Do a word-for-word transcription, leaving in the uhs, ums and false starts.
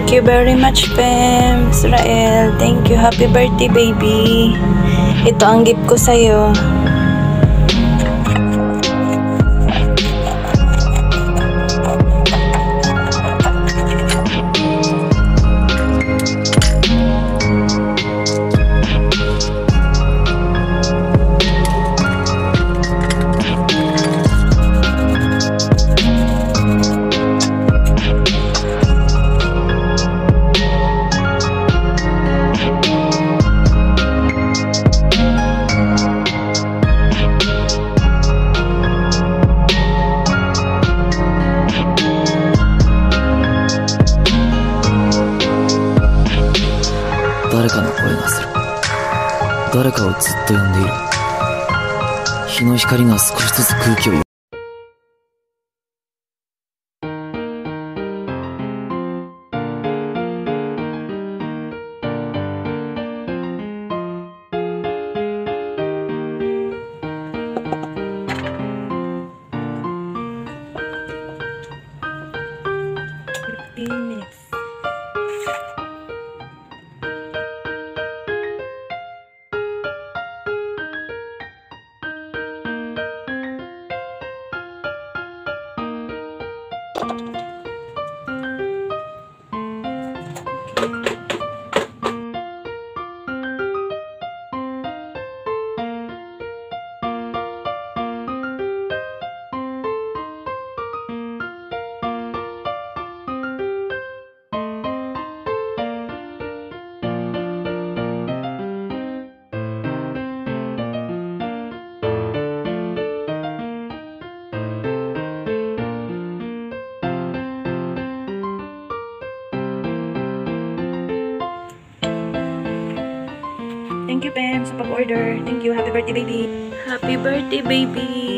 Thank you very much, Pem. Israel. Thank you. Happy birthday, baby. Ito ang gift ko sa'yo. fifteen minutes. Thank you, Pam, sa pag-order. Thank you. Happy birthday, baby. Happy birthday, baby.